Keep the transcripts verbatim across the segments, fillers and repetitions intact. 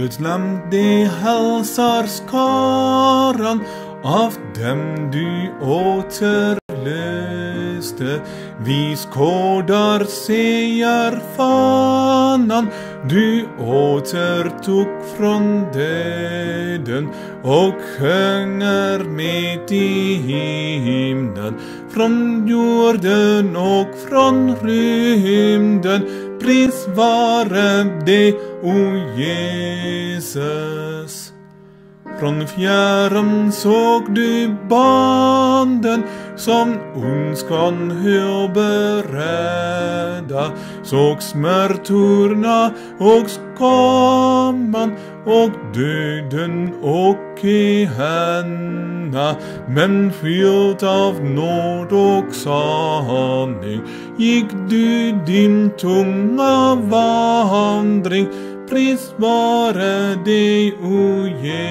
Guds lam, det hälsar skaran av dem du återlöste. Vi skådar segerfanan du återtog från döden och sjunger med i himlen från jorden och från rymden. Pris vare dig, o Jesus. Från fjärran såg du banden som ondskan höll beredda, såg smärtorna och skamman och döden och i henne, men fylld av nåd och sanning gick du din tunga vandring. Pris vare dig, o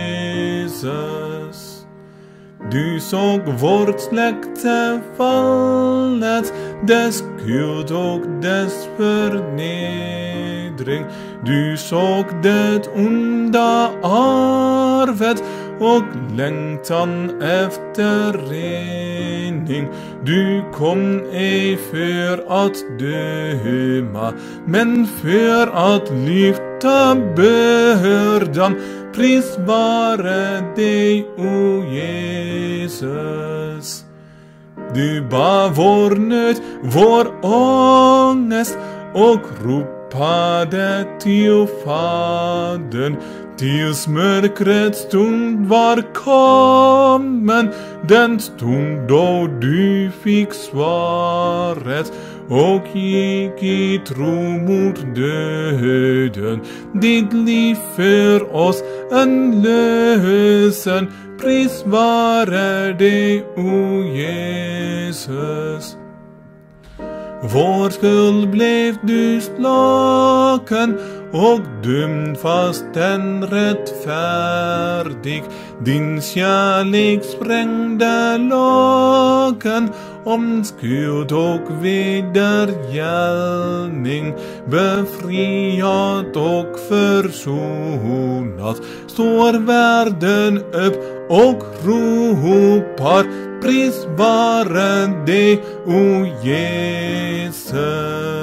Jesus. Du såg vårt släkte fallet, dess skuld och dess förnedring. Du såg det onda arvet och längtan efter rening. Du kom ej för att döma, men för att lyfta bördan. Pris vare dig, o Jesus. Du bar vår nöd, vår ångest och ropade till Fadern. Tills mörkrets stund var kommen, den stund då du fick svaret och gick i tro mot döden. Ditt liv för oss en lösen. Pris vare dig, o Jesus. Vår skuld blev du slagen och dömd fastän rättfärdig. Din kärlek sprängde lagen om skuld och vedergällning. Befriat och försonat står världen upp och ropar. Pris vare dig, o Jesus.